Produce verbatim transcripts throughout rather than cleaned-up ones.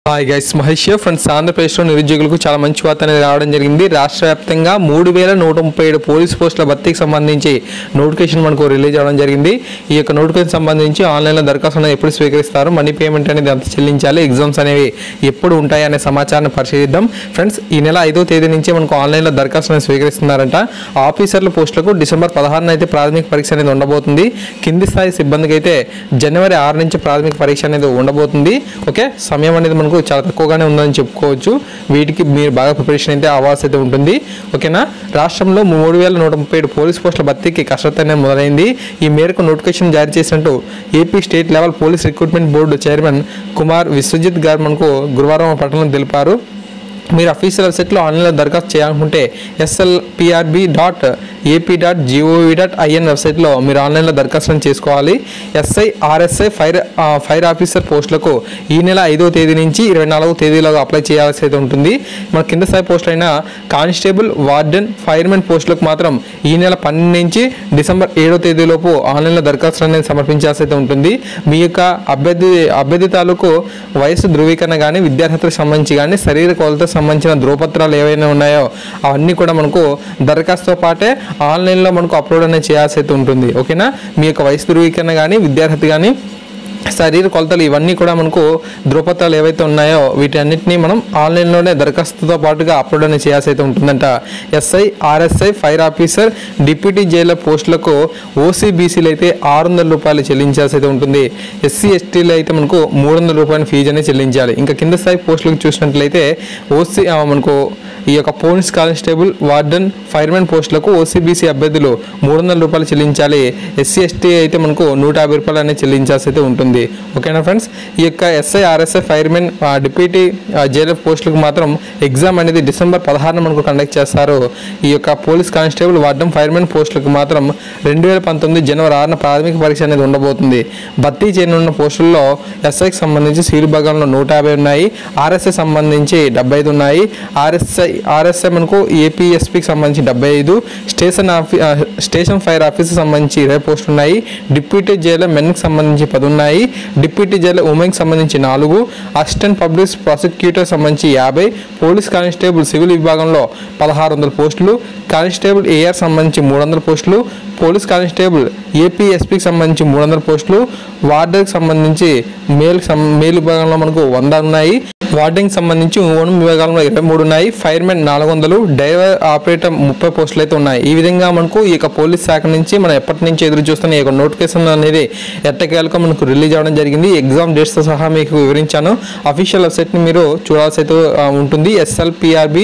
Hi guys, Mahesh friends. ఆంధ్రప్రదేశ్లో నిరుద్యోగులకు చాలా మంచి వార్త అనేది రావడం జరిగింది. రాష్ట్ర వ్యాప్తంగా మూడు వేల నూట ముప్పై ఏడు పోలీస్ పోస్టుల భర్తీకి సంబంధించి నోటిఫికేషన్ మనకు రిలీజ్ అవ్వడం జరిగింది. ఈ యొక్క నోటిఫికేషన్ సంబంధించి ఆన్లైన్లో దరఖాస్తు అనేది ఎప్పుడు స్వీకరిస్తారు, మనీ పేమెంట్ అనేది ఎంత చెల్లించాలి, ఎగ్జామ్స్ అనేవి ఎప్పుడు ఉంటాయి అనే సమాచారాన్ని పరిశీలిద్దాం. ఫ్రెండ్స్, ఈ నెల ఐదో తేదీ నుంచి మనకు ఆన్లైన్లో దరఖాస్తు అనేది స్వీకరిస్తున్నారంట. ఆఫీసర్ల పోస్టులకు డిసెంబర్ పదహారున అయితే ప్రాథమిక పరీక్ష అనేది ఉండబోతుంది. కింది స్థాయి సిబ్బందికి అయితే జనవరి ఆరు నుంచి ప్రాథమిక పరీక్ష అనేది ఉండబోతుంది. ఓకే, సమయం అనేది మనకు చాలా తక్కువగానే ఉందని చెప్పుకోవచ్చు. వీటికి మీరు బాగా ప్రిపరేషన్ అయితే అవ్వాల్సి అయితే ఉంటుంది. ఓకేనా. రాష్ట్రంలో మూడు వేల నూట ముప్పై ఏడు పోలీస్ పోస్టుల భర్తీకి కసరత్తు అనేది మొదలైంది. ఈ మేరకు నోటిఫికేషన్ జారీ చేసినట్టు AP state level police recruitment board chairman Kumar Vishwajit గారు మనకు గురువారం పట్టణంలో తెలిపారు. మీరు అఫీషియల్ వెబ్సైట్లో ఆన్లైన్లో దరఖాస్తు చేయాలనుకుంటే SLPRB dot AP dot GOV dot IN వెబ్సైట్లో మీరు ఆన్లైన్లో దరఖాస్తు చేసుకోవాలి. SI RSI fire fire officer పోస్టులకు ఈ నెల ఐదో తేదీ నుంచి ఇరవై నాలుగో తేదీలోగా అప్లై చేయాల్సి అయితే ఉంటుంది. మన కింద స్థాయి పోస్టులు అయిన కానిస్టేబుల్, వార్డెన్, ఫైర్మెన్ పోస్టులకు మాత్రం ఈ నెల పన్నెండు నుంచి డిసెంబర్ ఏడో తేదీలోపు ఆన్లైన్లో దరఖాస్తు అనేది సమర్పించాల్సి అయితే ఉంటుంది. మీ యొక్క అభ్యర్థి అభ్యర్థి తాలూకు వయసు ధృవీకరణ కానీ, విద్యార్హతకు సంబంధించి కానీ, శరీర కొలతకు సంబంధించిన ధ్రువపత్రాలు ఏవైనా ఉన్నాయో అవన్నీ కూడా మనకు దరఖాస్తుతో పాటే ఆన్లైన్లో మనకు అప్లోడ్ అనేది చేయాల్సి అయితే ఉంటుంది. ఓకేనా. మీ యొక్క వయసు ధృవీకరణ కానీ, విద్యార్హత కానీ, శరీర కొలతలు ఇవన్నీ కూడా మనకు ధృవపత్రాలు ఏవైతే ఉన్నాయో వీటన్నిటినీ మనం ఆన్లైన్లోనే దరఖాస్తుతో పాటుగా అప్లోడ్ అనేది చేయాల్సి అయితే ఉంటుందంట. SI, RSI, fire officer, deputy jailer పోస్టులకు ఓసీబీసీలు అయితే ఆరు వందల రూపాయలు చెల్లించాల్సి అయితే ఉంటుంది. ఎస్సీ ఎస్టీలు అయితే మనకు మూడు వందల రూపాయల ఫీజు అనేది చెల్లించాలి. ఇంకా కింద స్థాయి పోస్టులకు చూసినట్లయితే ఓసీ మనకు ఈ యొక్క పోలీస్ కానిస్టేబుల్, వార్డెన్, ఫైర్మెన్ పోస్టులకు ఓసీబీసీ అభ్యర్థులు మూడు వందల రూపాయలు చెల్లించాలి. ఎస్సీ ఎస్టీ అయితే మనకు నూట యాభై రూపాయలు అనేది చెల్లించాల్సి అయితే ఉంటుంది. ఓకేనా ఫ్రెండ్స్. ఈ యొక్క SI, RSI, fireman, deputy jailer పోస్టులకు మాత్రం ఎగ్జామ్ అనేది డిసెంబర్ పదహారున మనకు కండక్ట్ చేస్తారు. ఈ యొక్క పోలీస్ కానిస్టేబుల్, వార్డెన్, ఫైర్మెన్ పోస్టులకు మాత్రం రెండు వేల పంతొమ్మిది జనవరి ఆరున ప్రాథమిక పరీక్ష అనేది ఉండబోతుంది. భర్తీ చేయనున్న పోస్టుల్లో ఎస్ఐకి సంబంధించి సీలు భాగంలో నూట యాభై ఉన్నాయి, ఆర్ఎస్ఐ సంబంధించి డెబ్బై ఐదు ఉన్నాయి, ఆర్ఎస్ఐ ఆర్ఎస్ఐ మనకు ఏపీఎస్పీకి సంబంధించి డెబ్బై ఐదు, స్టేషన్ ఆఫీ స్టేషన్ ఫైర్ ఆఫీస్కి సంబంధించి ఇరవై పోస్టులు ఉన్నాయి, డిప్యూటీ జైలర్ మెన్కి సంబంధించి పది ఉన్నాయి, డిప్యూటీ జైలర్ ఉమెన్కి సంబంధించి నాలుగు, అసిస్టెంట్ పబ్లిక్ ప్రాసిక్యూటర్ సంబంధించి యాభై, పోలీస్ కానిస్టేబుల్ సివిల్ విభాగంలో పదహారు వందల పోస్టులు, కానిస్టేబుల్ ఏఆర్ సంబంధించి మూడు వందల పోస్టులు, పోలీస్ కానిస్టేబుల్ ఏపీఎస్పీకి సంబంధించి మూడు వందల పోస్టులు, వార్డర్కి సంబంధించి మేల్ మేల్ విభాగంలో మనకు వంద ఉన్నాయి, వార్డింగ్ సంబంధించి ఓనం విభాగంలో ఇరవై మూడు ఉన్నాయి, ఫైర్మెన్ నాలుగు వందలు, డ్రైవర్ ఆపరేటర్ ముప్పై పోస్టులు అయితే ఉన్నాయి. ఈ విధంగా మనకు ఈ యొక్క పోలీస్ శాఖ నుంచి మనం ఎప్పటి నుంచి ఎదురు చూస్తున్న ఈ యొక్క నోటిఫికేషన్ అనేది ఎట్టకేలకు మనకు రిలీజ్ అవ్వడం జరిగింది. ఎగ్జామ్ డేట్స్తో సహా మీకు వివరించాను. అఫీషియల్ వెబ్సైట్ని మీరు చూడాల్సి అయితే ఉంటుంది. SLPRB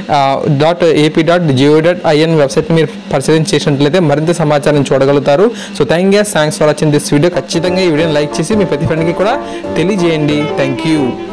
dot AP dot GO dot IN వెబ్సైట్ని మీరు పరిశీలన చేసినట్లయితే మరింత సమాచారం చూడగలుగుతారు. So thank you thanks for watching this video. ఖచ్చితంగా ఈ వీడియోని లైక్ చేసి మీ ప్రతి ఫ్రెండ్కి కూడా తెలియజేయండి. Thank you.